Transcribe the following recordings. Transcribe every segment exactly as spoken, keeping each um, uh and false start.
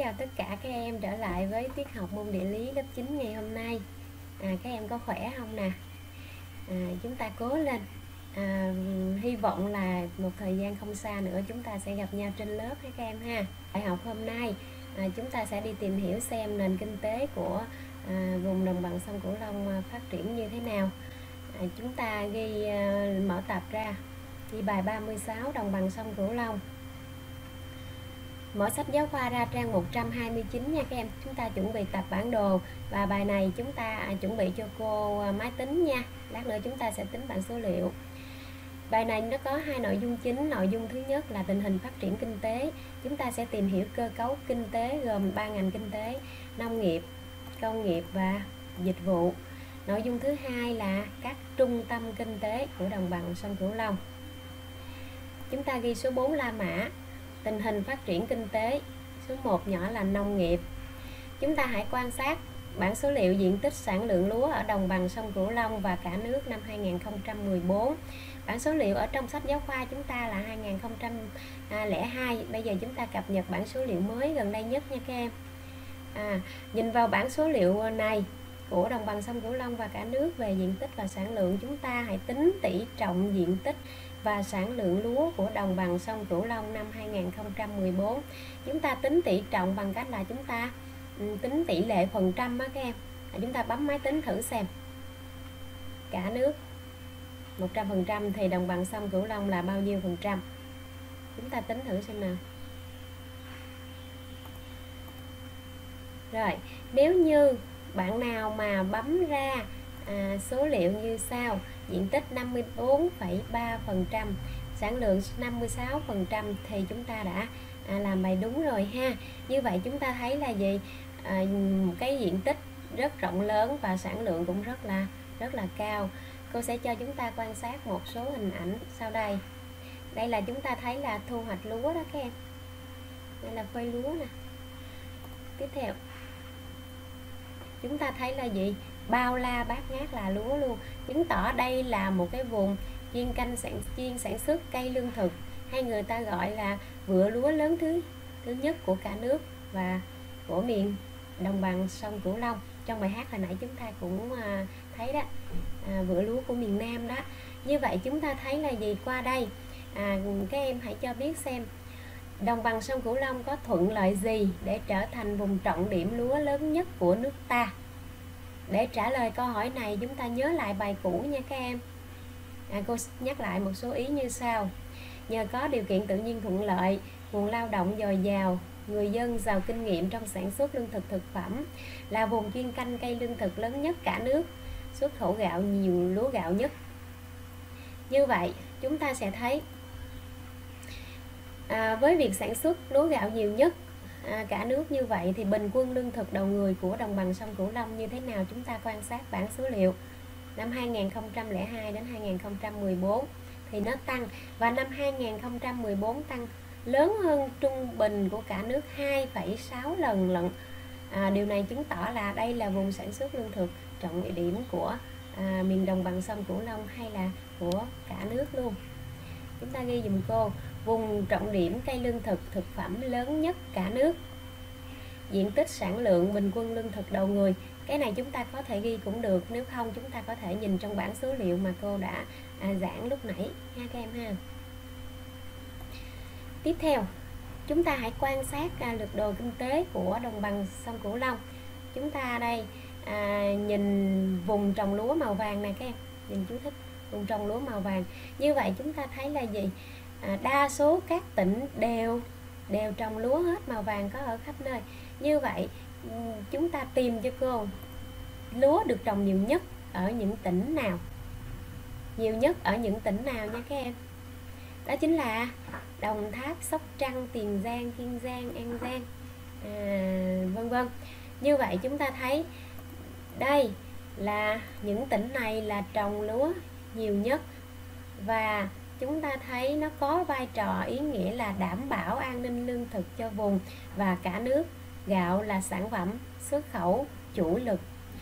chào tất cả các em trở lại với tiết học môn địa lý lớp chín ngày hôm nay. À, các em có khỏe không nè? À, chúng ta cố lên. À, hy vọng là một thời gian không xa nữa chúng ta sẽ gặp nhau trên lớp ha các em ha. Bài học hôm nay à, chúng ta sẽ đi tìm hiểu xem nền kinh tế của à, vùng đồng bằng sông Cửu Long phát triển như thế nào. À, chúng ta ghi à, mở tập ra, ghi bài ba mươi sáu đồng bằng sông Cửu Long. Mở sách giáo khoa ra trang một trăm hai mươi chín nha các em. Chúng ta chuẩn bị tập bản đồ. Và bài này chúng ta à, chuẩn bị cho cô máy tính nha. Lát nữa chúng ta sẽ tính bảng số liệu. Bài này nó có hai nội dung chính. Nội dung thứ nhất là tình hình phát triển kinh tế. Chúng ta sẽ tìm hiểu cơ cấu kinh tế gồm ba ngành kinh tế: nông nghiệp, công nghiệp và dịch vụ. Nội dung thứ hai là các trung tâm kinh tế của đồng bằng sông Cửu Long. Chúng ta ghi số bốn La Mã, tình hình phát triển kinh tế. Số một nhỏ là nông nghiệp. Chúng ta hãy quan sát bảng số liệu diện tích sản lượng lúa ở đồng bằng sông Cửu Long và cả nước năm hai nghìn không trăm mười bốn. Bảng số liệu ở trong sách giáo khoa chúng ta là hai nghìn không trăm lẻ hai. Bây giờ chúng ta cập nhật bảng số liệu mới gần đây nhất nha các em. À, nhìn vào bảng số liệu này của đồng bằng sông Cửu Long và cả nước về diện tích và sản lượng, chúng ta hãy tính tỷ trọng diện tích và sản lượng lúa của đồng bằng sông Cửu Long năm hai nghìn không trăm mười bốn. Chúng ta tính tỷ trọng bằng cách là chúng ta um, tính tỷ lệ phần trăm đó các em. À, chúng ta bấm máy tính thử xem. Cả nước một trăm phần trăm thì đồng bằng sông Cửu Long là bao nhiêu phần trăm? Chúng ta tính thử xem nào. Rồi, nếu như bạn nào mà bấm ra à, số liệu như sau: diện tích năm mươi tư phẩy ba phần trăm, sản lượng năm mươi sáu phần trăm thì chúng ta đã à, làm bài đúng rồi ha. Như vậy chúng ta thấy là gì? À, một cái diện tích rất rộng lớn và sản lượng cũng rất là rất là cao. Cô sẽ cho chúng ta quan sát một số hình ảnh sau đây. Đây là chúng ta thấy là thu hoạch lúa đó các em. Đây là phơi lúa nè. Tiếp theo chúng ta thấy là gì? Bao la bát ngát là lúa luôn, chứng tỏ đây là một cái vùng chuyên canh sản chuyên sản xuất cây lương thực, hay người ta gọi là vựa lúa lớn thứ thứ nhất của cả nước và của miền đồng bằng sông Cửu Long. Trong bài hát hồi nãy chúng ta cũng à, thấy đó, à, vựa lúa của miền Nam đó. Như vậy chúng ta thấy là gì? Qua đây à, các em hãy cho biết xem đồng bằng sông Cửu Long có thuận lợi gì để trở thành vùng trọng điểm lúa lớn nhất của nước ta? Để trả lời câu hỏi này chúng ta nhớ lại bài cũ nha các em. À, cô nhắc lại một số ý như sau. Nhờ có điều kiện tự nhiên thuận lợi, nguồn lao động dồi dào, người dân giàu kinh nghiệm trong sản xuất lương thực thực phẩm, là vùng chuyên canh cây lương thực lớn nhất cả nước, xuất khẩu gạo nhiều lúa gạo nhất. Như vậy chúng ta sẽ thấy à, với việc sản xuất lúa gạo nhiều nhất à, cả nước như vậy thì bình quân lương thực đầu người của đồng bằng sông Cửu Long như thế nào? Chúng ta quan sát bảng số liệu năm hai nghìn không trăm lẻ hai đến hai nghìn không trăm mười bốn thì nó tăng, và năm hai nghìn không trăm mười bốn tăng lớn hơn trung bình của cả nước hai phẩy sáu lần lận. À, điều này chứng tỏ là đây là vùng sản xuất lương thực trọng điểm của à, miền đồng bằng sông Cửu Long hay là của cả nước luôn. Chúng ta ghi dùm cô vùng trọng điểm cây lương thực thực phẩm lớn nhất cả nước, diện tích sản lượng bình quân lương thực đầu người. Cái này chúng ta có thể ghi cũng được, nếu không chúng ta có thể nhìn trong bảng số liệu mà cô đã à, giảng lúc nãy ha các em ha. Tiếp theo chúng ta hãy quan sát à, lược đồ kinh tế của đồng bằng sông Cửu Long. Chúng ta đây à, nhìn vùng trồng lúa màu vàng này các em, nhìn chú thích vùng trồng lúa màu vàng. Như vậy chúng ta thấy là gì? À, đa số các tỉnh đều đều trồng lúa hết, màu vàng có ở khắp nơi. Như vậy chúng ta tìm cho cô lúa được trồng nhiều nhất ở những tỉnh nào? Nhiều nhất ở những tỉnh nào nha các em? Đó chính là Đồng Tháp, Sóc Trăng, Tiền Giang, Kiên Giang, An Giang, à, vân vân. Như vậy chúng ta thấy đây là những tỉnh này là trồng lúa nhiều nhất, và chúng ta thấy nó có vai trò ý nghĩa là đảm bảo an ninh lương thực cho vùng và cả nước. Gạo là sản phẩm xuất khẩu chủ lực.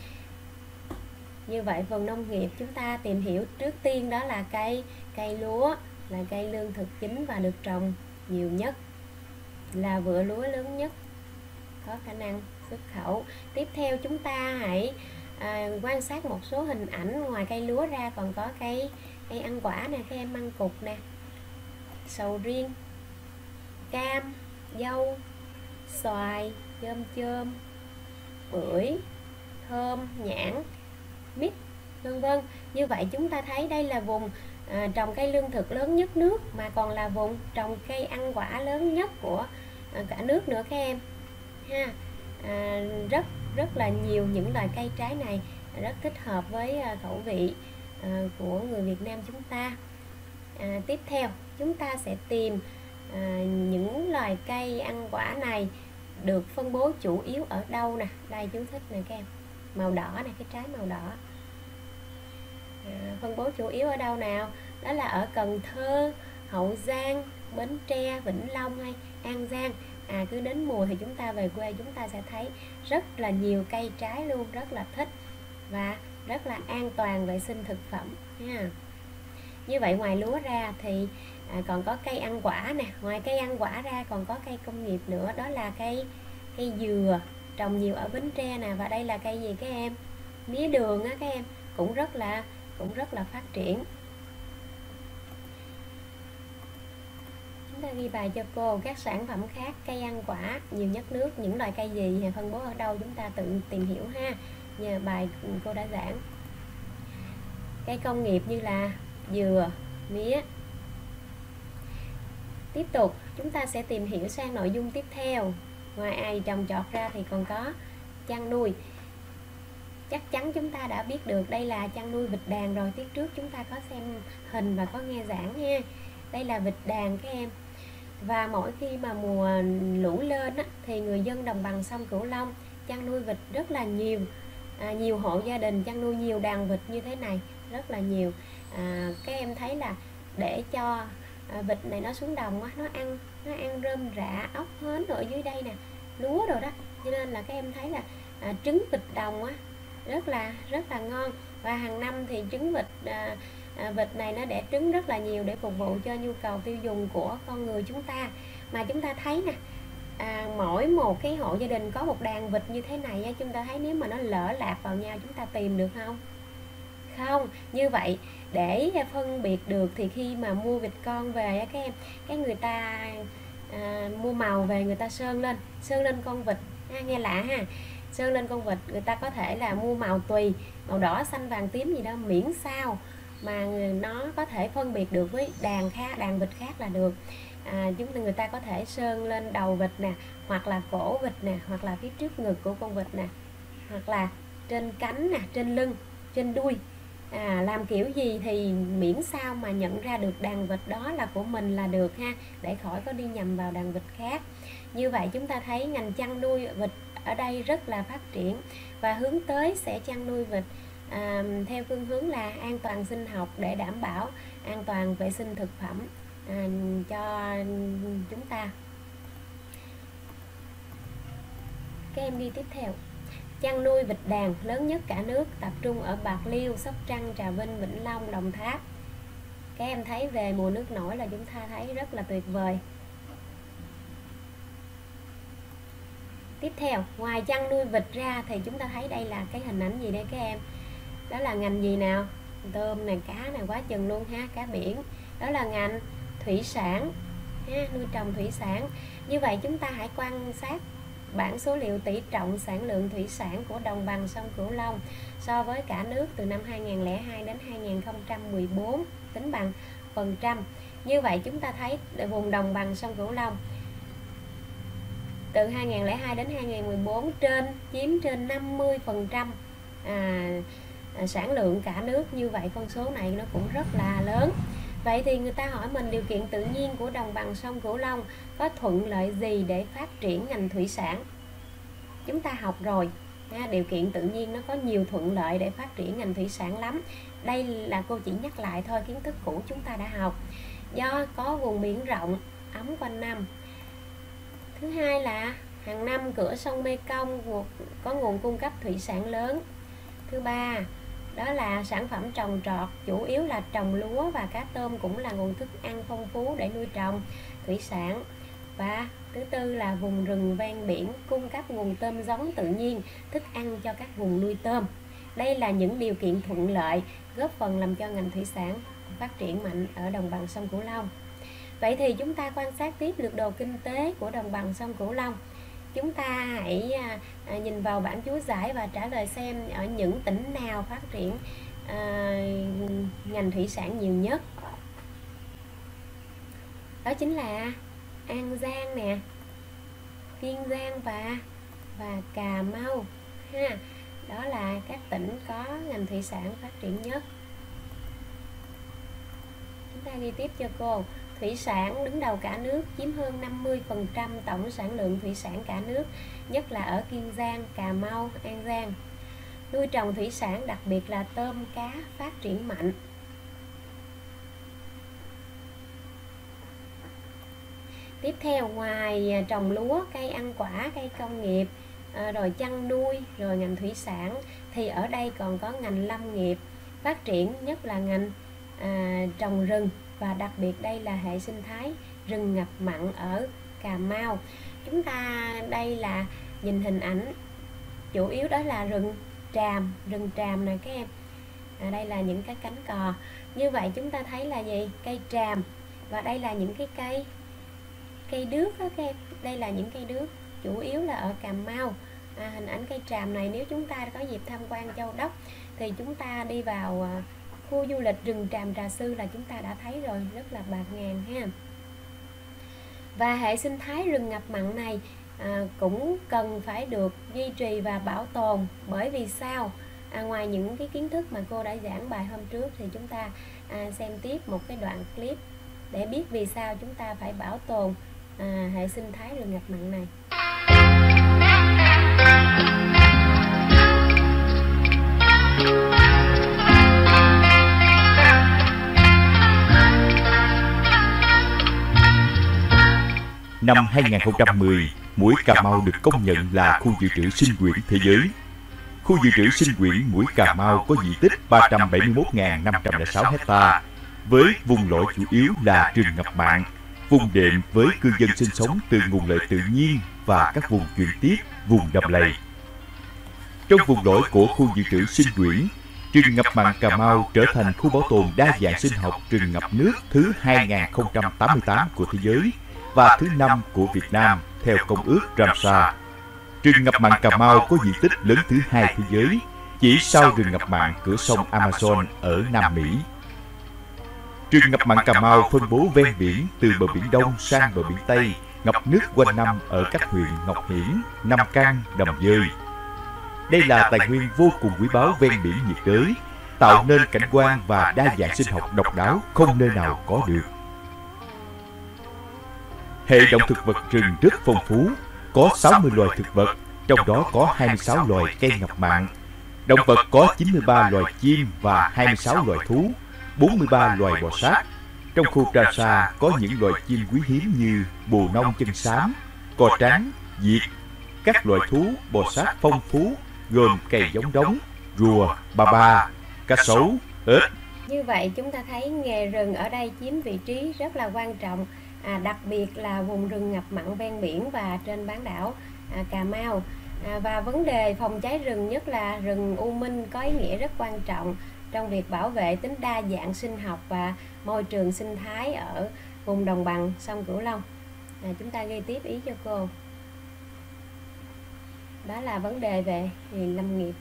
Như vậy phần nông nghiệp chúng ta tìm hiểu trước tiên đó là cây cây lúa, là cây lương thực chính và được trồng nhiều nhất, là vựa lúa lớn nhất. có khả năng xuất khẩu. Tiếp theo chúng ta hãy à, quan sát một số hình ảnh. Ngoài cây lúa ra còn có cây cây ăn quả nè, các em, măng cụt nè, sầu riêng, cam, dâu, xoài, chôm chôm, bưởi, thơm, nhãn, mít, vân vân. Như vậy chúng ta thấy đây là vùng à, trồng cây lương thực lớn nhất nước, mà còn là vùng trồng cây ăn quả lớn nhất của à, cả nước nữa các em ha. À, rất rất là nhiều những loại cây trái này rất thích hợp với à, khẩu vị à, của người Việt Nam chúng ta. À, tiếp theo chúng ta sẽ tìm à, những loài cây ăn quả này được phân bố chủ yếu ở đâu nè. Đây chú thích nè các em, màu đỏ này, cái trái màu đỏ. À, phân bố chủ yếu ở đâu nào? Đó là ở Cần Thơ, Hậu Giang, Bến Tre, Vĩnh Long hay An Giang. À, cứ đến mùa thì chúng ta về quê chúng ta sẽ thấy rất là nhiều cây trái luôn, rất là thích và rất là an toàn vệ sinh thực phẩm nha. Như vậy ngoài lúa ra thì à, còn có cây ăn quả nè. Ngoài cây ăn quả ra còn có cây công nghiệp nữa, đó là cây cây dừa, trồng nhiều ở Bến Tre nè. Và đây là cây gì các em? Mía đường á các em, cũng rất là cũng rất là phát triển. Chúng ta ghi bài cho cô các sản phẩm khác cây ăn quả nhiều nhất nước, những loại cây gì, phân bố ở đâu, chúng ta tự tìm hiểu ha, nhờ bài cô đã giảng. Cây công nghiệp như là dừa, mía. Tiếp tục chúng ta sẽ tìm hiểu sang nội dung tiếp theo. Ngoài ai trồng trọt ra thì còn có chăn nuôi. Chắc chắn chúng ta đã biết được đây là chăn nuôi vịt đàn rồi. Tiết trước chúng ta có xem hình và có nghe giảng nha. Đây là vịt đàn các em. Và mỗi khi mà mùa lũ lên á, thì người dân đồng bằng sông Cửu Long chăn nuôi vịt rất là nhiều. À, nhiều hộ gia đình chăn nuôi nhiều đàn vịt như thế này, rất là nhiều. À, các em thấy là để cho à, vịt này nó xuống đồng á, nó ăn nó ăn rơm rạ, ốc hến ở dưới đây nè, lúa rồi đó. Cho nên là các em thấy là à, trứng vịt đồng á rất là rất là ngon. Và hàng năm thì trứng vịt à, à, vịt này nó đẻ trứng rất là nhiều để phục vụ cho nhu cầu tiêu dùng của con người chúng ta. Mà chúng ta thấy nè, à, mỗi một cái hộ gia đình có một đàn vịt như thế này á, chúng ta thấy nếu mà nó lỡ lạc vào nhau chúng ta tìm được không? Không. Như vậy để phân biệt được thì khi mà mua vịt con về á các em, cái người ta à, mua màu về, người ta sơn lên sơn lên con vịt ha, nghe lạ ha. Sơn lên con vịt, người ta có thể là mua màu tùy, màu đỏ, xanh, vàng, tím gì đó, miễn sao mà nó có thể phân biệt được với đàn khác, đàn vịt khác là được. À, chúng ta người ta có thể sơn lên đầu vịt nè, hoặc là cổ vịt nè, hoặc là phía trước ngực của con vịt nè, hoặc là trên cánh nè, trên lưng, trên đuôi. À, làm kiểu gì thì miễn sao mà nhận ra được đàn vịt đó là của mình là được ha, để khỏi có đi nhầm vào đàn vịt khác. Như vậy chúng ta thấy ngành chăn nuôi vịt ở đây rất là phát triển và hướng tới sẽ chăn nuôi vịt à, theo phương hướng là an toàn sinh học để đảm bảo an toàn vệ sinh thực phẩm à, cho chúng ta. Các em đi tiếp theo. Chăn nuôi vịt đàn lớn nhất cả nước tập trung ở Bạc Liêu, Sóc Trăng, Trà Vinh, Vĩnh Long, Đồng Tháp. Các em thấy về mùa nước nổi là chúng ta thấy rất là tuyệt vời. Tiếp theo, ngoài chăn nuôi vịt ra thì chúng ta thấy đây là cái hình ảnh gì đây các em? Đó là ngành gì nào? Tôm này, cá này quá chừng luôn ha, cá biển. Đó là ngành thủy sản ha, nuôi trồng thủy sản. Như vậy chúng ta hãy quan sát bảng số liệu tỷ trọng sản lượng thủy sản của đồng bằng sông Cửu Long so với cả nước từ năm hai nghìn không trăm lẻ hai đến hai nghìn không trăm mười bốn, tính bằng phần trăm. Như vậy chúng ta thấy vùng đồng bằng sông Cửu Long từ hai nghìn không trăm lẻ hai đến hai nghìn không trăm mười bốn trên chiếm trên năm mươi phần trăm à, à, sản lượng cả nước. Như vậy con số này nó cũng rất là lớn. Vậy thì người ta hỏi mình điều kiện tự nhiên của đồng bằng sông Cửu Long có thuận lợi gì để phát triển ngành thủy sản? Chúng ta học rồi, ha, điều kiện tự nhiên nó có nhiều thuận lợi để phát triển ngành thủy sản lắm. Đây là cô chỉ nhắc lại thôi kiến thức cũ chúng ta đã học. Do có vùng biển rộng, ấm quanh năm. Thứ hai là hàng năm cửa sông Mekong có nguồn cung cấp thủy sản lớn. Thứ ba, đó là sản phẩm trồng trọt chủ yếu là trồng lúa và cá tôm cũng là nguồn thức ăn phong phú để nuôi trồng thủy sản. Và thứ tư là vùng rừng ven biển cung cấp nguồn tôm giống tự nhiên, thức ăn cho các vùng nuôi tôm. Đây là những điều kiện thuận lợi góp phần làm cho ngành thủy sản phát triển mạnh ở đồng bằng sông Cửu Long. Vậy thì chúng ta quan sát tiếp lược đồ kinh tế của đồng bằng sông Cửu Long. Chúng ta hãy à, nhìn vào bảng chú giải và trả lời xem ở những tỉnh nào phát triển à, ngành thủy sản nhiều nhất. Đó chính là An Giang nè, Kiên Giang và và Cà Mau ha. Đó là các tỉnh có ngành thủy sản phát triển nhất. Chúng ta ghi tiếp cho cô. Thủy sản đứng đầu cả nước, chiếm hơn năm mươi phần trăm tổng sản lượng thủy sản cả nước, nhất là ở Kiên Giang, Cà Mau, An Giang. Nuôi trồng thủy sản, đặc biệt là tôm cá, phát triển mạnh. Tiếp theo, ngoài trồng lúa, cây ăn quả, cây công nghiệp, à, rồi chăn nuôi, rồi ngành thủy sản, thì ở đây còn có ngành lâm nghiệp phát triển, nhất là ngành à, trồng rừng, và đặc biệt đây là hệ sinh thái rừng ngập mặn ở Cà Mau. Chúng ta đây là nhìn hình ảnh chủ yếu đó là rừng tràm, rừng tràm này các em. À, đây là những cái cánh cò. Như vậy chúng ta thấy là gì? Cây tràm, và đây là những cái cây cây đước đó các em. Đây là những cây đước chủ yếu là ở Cà Mau. À, hình ảnh cây tràm này, nếu chúng ta có dịp tham quan Châu Đốc thì chúng ta đi vào à, khu du lịch rừng tràm Trà Sư là chúng ta đã thấy rồi, rất là bạt ngàn ha. Và hệ sinh thái rừng ngập mặn này à, cũng cần phải được duy trì và bảo tồn. Bởi vì sao? À, ngoài những cái kiến thức mà cô đã giảng bài hôm trước thì chúng ta à, xem tiếp một cái đoạn clip để biết vì sao chúng ta phải bảo tồn à, hệ sinh thái rừng ngập mặn này. Năm hai nghìn không trăm mười, muỗi Cà Mau được công nhận là khu dự trữ sinh quyển thế giới. Khu dự trữ sinh quyển muỗi Cà Mau có diện tích ba trăm bảy mươi mốt nghìn năm trăm lẻ sáu ha, với vùng lõi chủ yếu là rừng ngập mặn, vùng đệm với cư dân sinh sống từ nguồn lợi tự nhiên và các vùng chuyển tiếp, vùng đầm lầy. Trong vùng lõi của khu dự trữ sinh quyển, rừng ngập mặn Cà Mau trở thành khu bảo tồn đa dạng sinh học rừng ngập nước thứ hai nghìn không trăm tám mươi tám của thế giới và thứ năm của Việt Nam theo Công ước Ramsar. Rừng ngập mặn Cà Mau có diện tích lớn thứ hai thế giới, chỉ sau rừng ngập mặn cửa sông Amazon ở Nam Mỹ. Rừng ngập mặn Cà Mau phân bố ven biển từ bờ biển Đông sang bờ biển Tây, ngập nước quanh năm ở các huyện Ngọc Hiển, Nam Căn, Đầm Dơi. Đây là tài nguyên vô cùng quý báu ven biển nhiệt đới, tạo nên cảnh quan và đa dạng sinh học độc đáo không nơi nào có được. Hệ động thực vật rừng rất phong phú, có sáu mươi loài thực vật, trong đó có hai mươi sáu loài cây ngập mặn. Động vật có chín mươi ba loài chim và hai mươi sáu loài thú, bốn mươi ba loài bò sát. Trong khu Ramsar có những loài chim quý hiếm như bồ nông chân xám, cò trắng, diệt. Các loài thú bò sát phong phú gồm cầy giống đống, rùa, ba ba, cá sấu, ếch. Như vậy chúng ta thấy nghề rừng ở đây chiếm vị trí rất là quan trọng, à, đặc biệt là vùng rừng ngập mặn ven biển và trên bán đảo à, Cà Mau. À, và vấn đề phòng cháy rừng, nhất là rừng U Minh, có ý nghĩa rất quan trọng trong việc bảo vệ tính đa dạng sinh học và môi trường sinh thái ở vùng đồng bằng sông Cửu Long. À, chúng ta ghi tiếp ý cho cô. Đó là vấn đề về lâm nghiệp.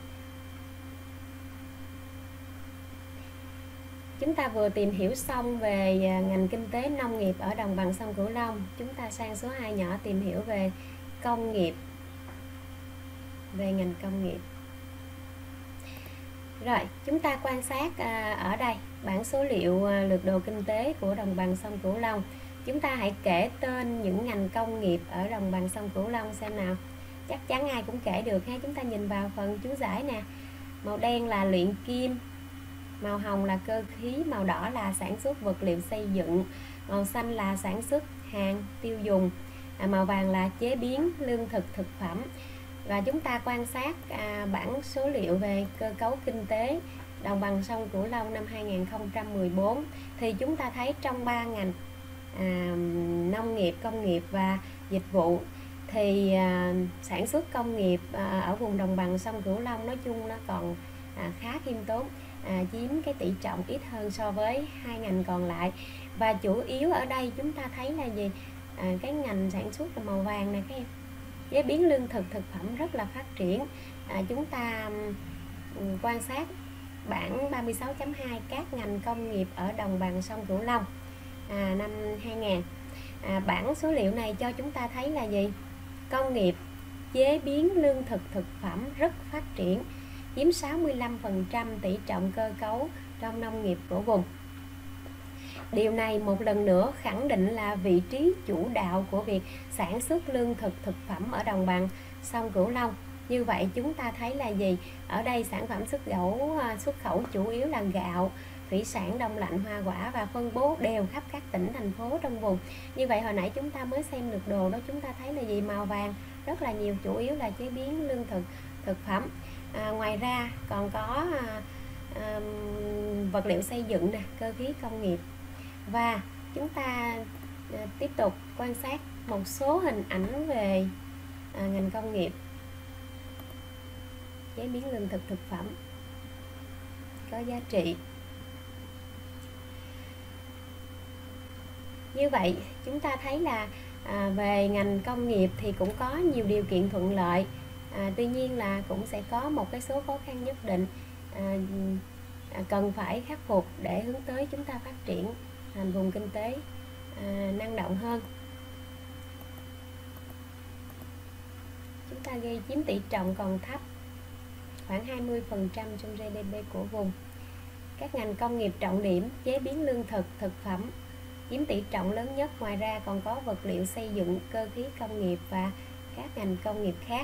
Chúng ta vừa tìm hiểu xong về ngành kinh tế nông nghiệp ở đồng bằng sông Cửu Long. Chúng ta sang số hai nhỏ tìm hiểu về công nghiệp, về ngành công nghiệp. Rồi, chúng ta quan sát à, ở đây bảng số liệu à, lược đồ kinh tế của đồng bằng sông Cửu Long. Chúng ta hãy kể tên những ngành công nghiệp ở đồng bằng sông Cửu Long xem nào. Chắc chắn ai cũng kể được ha. Chúng ta nhìn vào phần chú giải nè. Màu đen là luyện kim, màu hồng là cơ khí, màu đỏ là sản xuất vật liệu xây dựng, màu xanh là sản xuất hàng tiêu dùng, à, màu vàng là chế biến lương thực thực phẩm. Và chúng ta quan sát à, bảng số liệu về cơ cấu kinh tế đồng bằng sông Cửu Long năm hai nghìn không trăm mười bốn thì chúng ta thấy trong ba ngành à, nông nghiệp, công nghiệp và dịch vụ. Thì à, sản xuất công nghiệp à, ở vùng đồng bằng sông Cửu Long nói chung nó còn à, khá khiêm tốn, à, chiếm cái tỷ trọng ít hơn so với hai ngành còn lại. Và chủ yếu ở đây chúng ta thấy là gì? À, cái ngành sản xuất là màu vàng này các em, chế biến lương thực thực phẩm rất là phát triển. À, chúng ta um, quan sát bảng ba mươi sáu chấm hai các ngành công nghiệp ở đồng bằng sông Cửu Long à, năm hai nghìn. À, bảng số liệu này cho chúng ta thấy là gì? Công nghiệp chế biến lương thực thực phẩm rất phát triển, chiếm sáu mươi lăm phần trăm tỷ trọng cơ cấu trong nông nghiệp của vùng. Điều này một lần nữa khẳng định là vị trí chủ đạo của việc sản xuất lương thực thực phẩm ở đồng bằng sông Cửu Long. Như vậy chúng ta thấy là gì? Ở đây sản phẩm xuất khẩu xuất khẩu chủ yếu là gạo, thủy sản đông lạnh, hoa quả và phân bố đều khắp các tỉnh thành phố trong vùng. Như vậy hồi nãy chúng ta mới xem được đồ đó, chúng ta thấy là gì? Màu vàng rất là nhiều, chủ yếu là chế biến lương thực thực phẩm. À, ngoài ra còn có à, à, vật liệu xây dựng nè, cơ khí công nghiệp. Và chúng ta à, tiếp tục quan sát một số hình ảnh về à, ngành công nghiệp chế biến lương thực thực phẩm có giá trị. Như vậy chúng ta thấy là à, về ngành công nghiệp thì cũng có nhiều điều kiện thuận lợi, à, tuy nhiên là cũng sẽ có một cái số khó khăn nhất định à, à, cần phải khắc phục để hướng tới chúng ta phát triển thành vùng kinh tế à, năng động hơn. Chúng ta ghi chiếm tỷ trọng còn thấp, khoảng hai mươi phần trăm trong giê đê pê của vùng. Các ngành công nghiệp trọng điểm chế biến lương thực, thực phẩm chiếm tỷ trọng lớn nhất. Ngoài ra còn có vật liệu xây dựng, cơ khí công nghiệp và các ngành công nghiệp khác.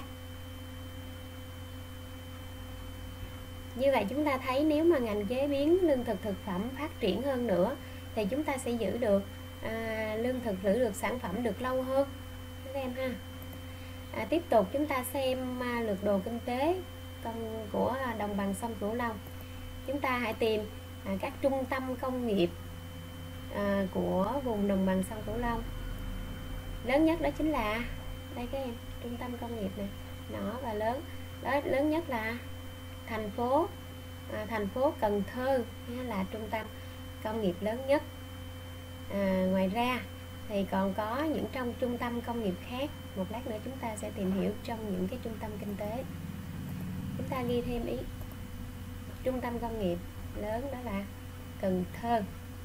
Như vậy chúng ta thấy nếu mà ngành chế biến lương thực thực phẩm phát triển hơn nữa thì chúng ta sẽ giữ được à, lương thực, giữ được sản phẩm được lâu hơn các em ha. À, tiếp tục chúng ta xem à, lược đồ kinh tế công của đồng bằng sông Cửu Long. Chúng ta hãy tìm à, các trung tâm công nghiệp à, của vùng đồng bằng sông Cửu Long. Lớn nhất đó chính là đây các em, trung tâm công nghiệp này, nhỏ và lớn. Đó, lớn nhất là thành phố à, thành phố Cần Thơ là trung tâm công nghiệp lớn nhất. À, ngoài ra thì còn có những trong trung tâm công nghiệp khác, một lát nữa chúng ta sẽ tìm hiểu trong những cái trung tâm kinh tế. Chúng ta ghi thêm ý trung tâm công nghiệp lớn đó là Cần Thơ.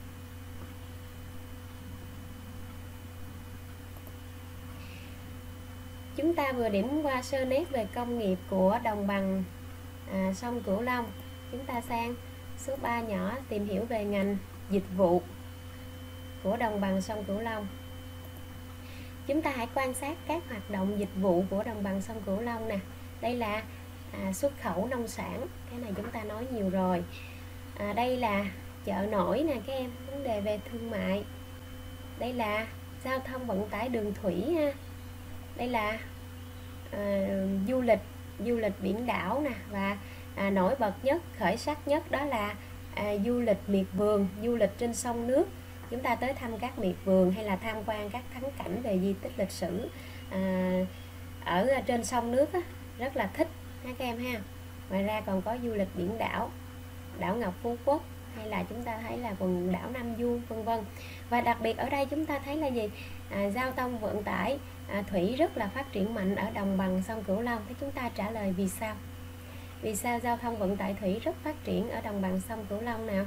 Chúng ta vừa điểm qua sơ nét về công nghiệp của đồng bằng à, sông Cửu Long. Chúng ta sang số ba nhỏ tìm hiểu về ngành dịch vụ của đồng bằng sông Cửu Long. Chúng ta hãy quan sát các hoạt động dịch vụ của đồng bằng sông Cửu Long nè. Đây là à, xuất khẩu nông sản, cái này chúng ta nói nhiều rồi. À, đây là chợ nổi nè các em, vấn đề về thương mại. Đây là giao thông vận tải đường thủy ha. Đây là à, du lịch, du lịch biển đảo nè, và à, nổi bật nhất, khởi sắc nhất đó là à, du lịch miệt vườn, du lịch trên sông nước. Chúng ta tới thăm các miệt vườn hay là tham quan các thắng cảnh về di tích lịch sử à, ở trên sông nước á, rất là thích ha các em ha. Ngoài ra còn có du lịch biển đảo, đảo Ngọc Phú Quốc, hay là chúng ta thấy là quần đảo Nam Du, vân vân. Và đặc biệt ở đây chúng ta thấy là gì? À, giao thông vận tải à, thủy rất là phát triển mạnh ở đồng bằng sông Cửu Long. Thế chúng ta trả lời vì sao? Vì sao giao thông vận tải thủy rất phát triển ở đồng bằng sông Cửu Long nào?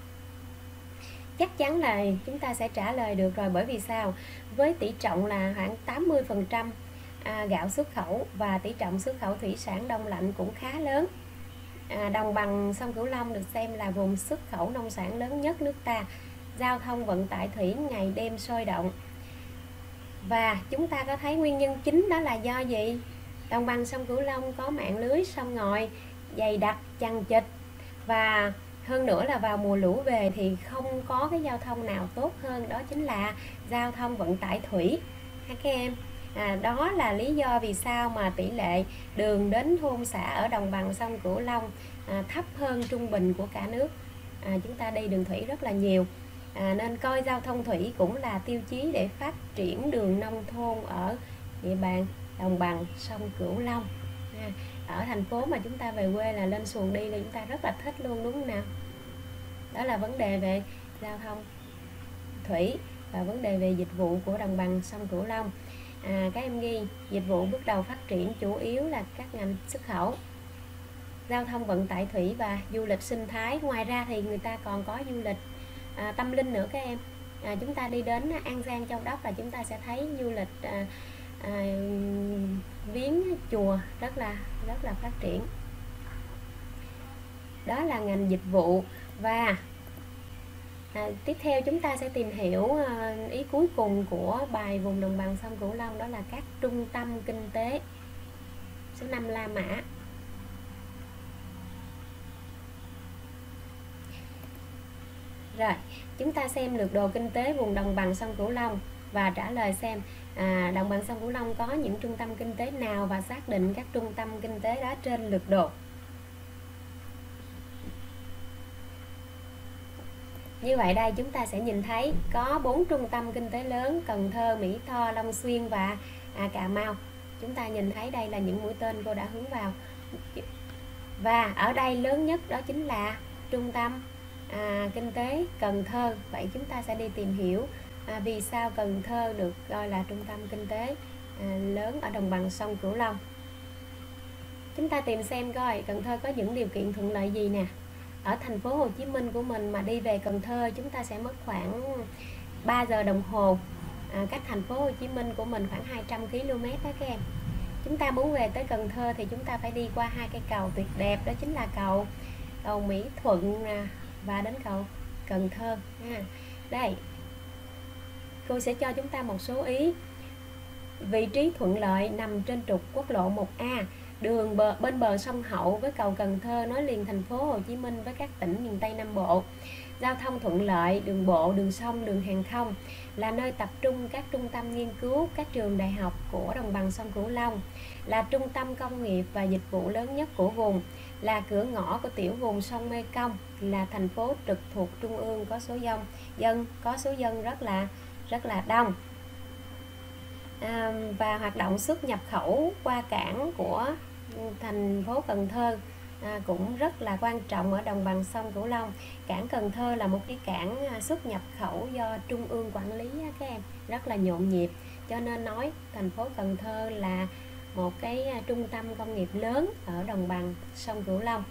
Chắc chắn là chúng ta sẽ trả lời được rồi, bởi vì sao? Với tỷ trọng là khoảng tám mươi phần trăm à, gạo xuất khẩu và tỷ trọng xuất khẩu thủy sản đông lạnh cũng khá lớn. À, đồng bằng sông Cửu Long được xem là vùng xuất khẩu nông sản lớn nhất nước ta. Giao thông vận tải thủy ngày đêm sôi động. Và chúng ta có thấy nguyên nhân chính đó là do gì? Đồng bằng sông Cửu Long có mạng lưới sông ngòi dày đặc, chằng chịt, và hơn nữa là vào mùa lũ về thì không có cái giao thông nào tốt hơn, đó chính là giao thông vận tải thủy ha các em. À, đó là lý do vì sao mà tỷ lệ đường đến thôn xã ở đồng bằng sông Cửu Long à, thấp hơn trung bình của cả nước. À, chúng ta đi đường thủy rất là nhiều. à, nên coi giao thông thủy cũng là tiêu chí để phát triển đường nông thôn ở địa bàn đồng bằng sông Cửu Long. à, Ở thành phố mà chúng ta về quê là lên xuồng đi là chúng ta rất là thích luôn, đúng không nào? Đó là vấn đề về giao thông thủy và vấn đề về dịch vụ của đồng bằng sông Cửu Long. à, Các em ghi dịch vụ bước đầu phát triển chủ yếu là các ngành xuất khẩu, giao thông vận tải thủy và du lịch sinh thái. Ngoài ra thì người ta còn có du lịch à, tâm linh nữa các em. à, Chúng ta đi đến An Giang, Châu Đốc là chúng ta sẽ thấy du lịch à, à, viếng chùa rất là rất là phát triển. Đó là ngành dịch vụ. Và à, tiếp theo chúng ta sẽ tìm hiểu à, ý cuối cùng của bài vùng đồng bằng sông Cửu Long, đó là các trung tâm kinh tế. Số năm La Mã. Rồi, chúng ta xem lược đồ kinh tế vùng đồng bằng sông Cửu Long và trả lời xem à, đồng bằng sông Cửu Long có những trung tâm kinh tế nào và xác định các trung tâm kinh tế đó trên lược đồ. Như vậy đây chúng ta sẽ nhìn thấy có bốn trung tâm kinh tế lớn: Cần Thơ, Mỹ Tho, Long Xuyên và à, Cà Mau. Chúng ta nhìn thấy đây là những mũi tên cô đã hướng vào. Và ở đây lớn nhất đó chính là trung tâm à, kinh tế Cần Thơ. Vậy chúng ta sẽ đi tìm hiểu à, vì sao Cần Thơ được coi là trung tâm kinh tế à, lớn ở đồng bằng sông Cửu Long. Chúng ta tìm xem coi Cần Thơ có những điều kiện thuận lợi gì nè. Ở thành phố Hồ Chí Minh của mình mà đi về Cần Thơ chúng ta sẽ mất khoảng ba giờ đồng hồ, à, cách thành phố Hồ Chí Minh của mình khoảng hai trăm ki lô mét đó các em. Chúng ta muốn về tới Cần Thơ thì chúng ta phải đi qua hai cây cầu tuyệt đẹp, đó chính là cầu cầu Mỹ Thuận và đến cầu Cần Thơ ha. Đây, cô sẽ cho chúng ta một số ý. Vị trí thuận lợi nằm trên trục quốc lộ một A, đường bờ, bên bờ sông Hậu với cầu Cần Thơ nối liền thành phố Hồ Chí Minh với các tỉnh miền Tây Nam Bộ. Giao thông thuận lợi, đường bộ, đường sông, đường hàng không, là nơi tập trung các trung tâm nghiên cứu, các trường đại học của đồng bằng sông Cửu Long, là trung tâm công nghiệp và dịch vụ lớn nhất của vùng, là cửa ngõ của tiểu vùng sông Mê Công, là thành phố trực thuộc trung ương có số dân dân có số dân rất là rất là đông. À, và hoạt động xuất nhập khẩu qua cảng của thành phố Cần Thơ à, cũng rất là quan trọng ở đồng bằng sông Cửu Long. Cảng Cần Thơ là một cái cảng xuất nhập khẩu do trung ương quản lý các em, rất là nhộn nhịp, cho nên nói thành phố Cần Thơ là một cái trung tâm công nghiệp lớn ở đồng bằng sông Cửu Long.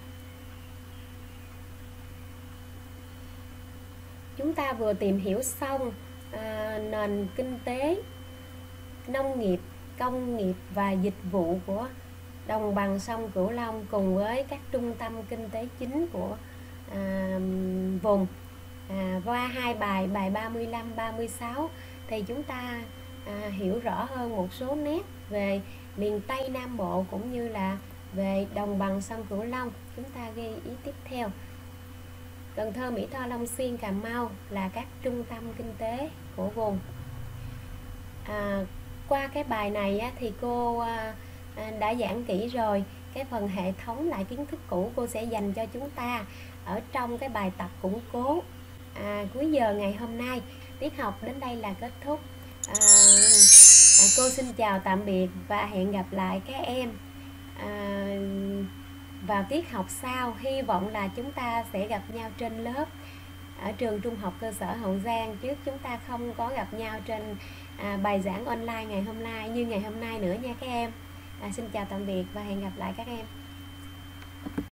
Chúng ta vừa tìm hiểu xong à, nền kinh tế, nông nghiệp, công nghiệp và dịch vụ của đồng bằng sông Cửu Long cùng với các trung tâm kinh tế chính của à, vùng. À, qua hai bài, bài ba mươi lăm, ba mươi sáu thì chúng ta à, hiểu rõ hơn một số nét về miền Tây Nam Bộ cũng như là về đồng bằng sông Cửu Long. Chúng ta ghi ý tiếp theo. Cần Thơ, Mỹ Tho, Long Xuyên, Cà Mau là các trung tâm kinh tế của vùng. À, qua cái bài này á, thì cô à, đã giảng kỹ rồi. Cái phần hệ thống lại kiến thức cũ cô sẽ dành cho chúng ta ở trong cái bài tập củng cố à, cuối giờ ngày hôm nay. Tiết học đến đây là kết thúc. à, à, Cô xin chào tạm biệt và hẹn gặp lại các em à, vào tiết học sau. Hy vọng là chúng ta sẽ gặp nhau trên lớp ở trường Trung học cơ sở Hậu Giang, chứ chúng ta không có gặp nhau trên à, bài giảng online ngày hôm nay như ngày hôm nay nữa nha các em. À, xin chào tạm biệt và hẹn gặp lại các em.